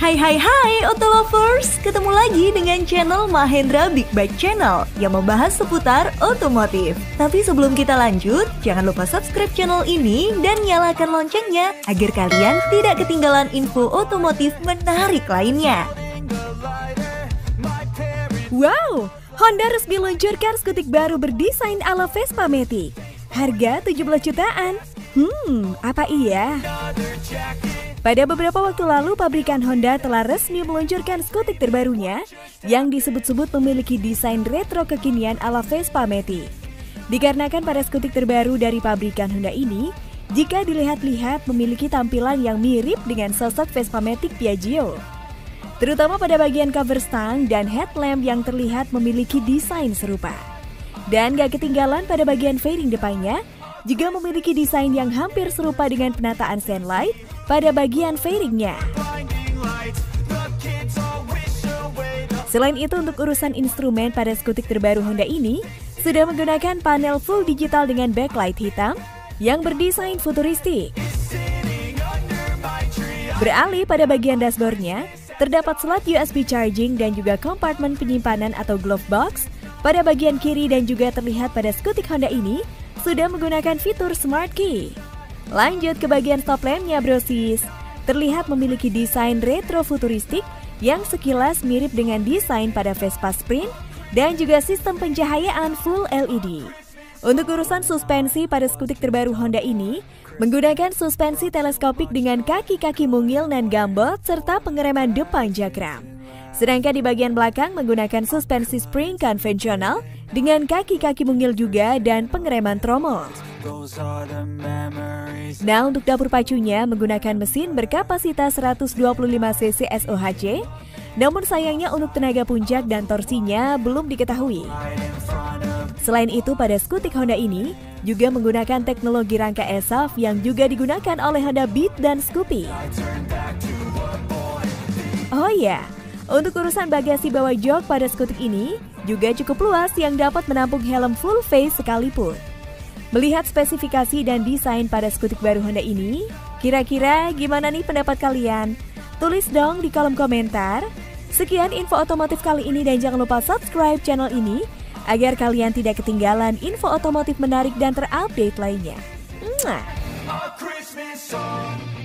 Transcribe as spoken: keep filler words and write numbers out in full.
Hai hai hai Auto Lovers, ketemu lagi dengan channel Mahendra Big Bike Channel yang membahas seputar otomotif. Tapi sebelum kita lanjut, jangan lupa subscribe channel ini dan nyalakan loncengnya agar kalian tidak ketinggalan info otomotif menarik lainnya. Wow, Honda resmi meluncurkan skutik baru berdesain ala Vespa Matic. Harga tujuh belas jutaan. Hmm, apa iya? Pada beberapa waktu lalu, pabrikan Honda telah resmi meluncurkan skutik terbarunya yang disebut-sebut memiliki desain retro kekinian ala Vespa Matic. Dikarenakan pada skutik terbaru dari pabrikan Honda ini, jika dilihat-lihat memiliki tampilan yang mirip dengan sosok Vespa Matic Piaggio. Terutama pada bagian cover stang dan headlamp yang terlihat memiliki desain serupa. Dan gak ketinggalan pada bagian fairing depannya, juga memiliki desain yang hampir serupa dengan penataan Sandlight pada bagian fairingnya. Selain itu, untuk urusan instrumen pada skutik terbaru Honda ini sudah menggunakan panel full digital dengan backlight hitam yang berdesain futuristik. Beralih pada bagian dashboardnya, terdapat slot U S B charging dan juga kompartemen penyimpanan atau glove box pada bagian kiri, dan juga terlihat pada skutik Honda ini sudah menggunakan fitur Smart Key. Lanjut ke bagian stop lampnya brosis. Terlihat memiliki desain retro futuristik yang sekilas mirip dengan desain pada Vespa Sprint dan juga sistem pencahayaan full L E D. Untuk urusan suspensi pada skutik terbaru Honda ini, menggunakan suspensi teleskopik dengan kaki-kaki mungil dan gambot serta pengereman depan jakram. Sedangkan di bagian belakang menggunakan suspensi spring konvensional dengan kaki-kaki mungil juga dan pengereman tromol. Nah, untuk dapur pacunya menggunakan mesin berkapasitas seratus dua puluh lima cc S O H C, namun sayangnya untuk tenaga puncak dan torsinya belum diketahui. Selain itu, pada skutik Honda ini juga menggunakan teknologi rangka S A F yang juga digunakan oleh Honda Beat dan Scoopy. Oh ya, untuk urusan bagasi bawah jok pada skutik ini juga cukup luas yang dapat menampung helm full face sekalipun. Melihat spesifikasi dan desain pada skutik baru Honda ini, kira-kira gimana nih pendapat kalian? Tulis dong di kolom komentar. Sekian info otomotif kali ini dan jangan lupa subscribe channel ini agar kalian tidak ketinggalan info otomotif menarik dan terupdate lainnya. Mwah.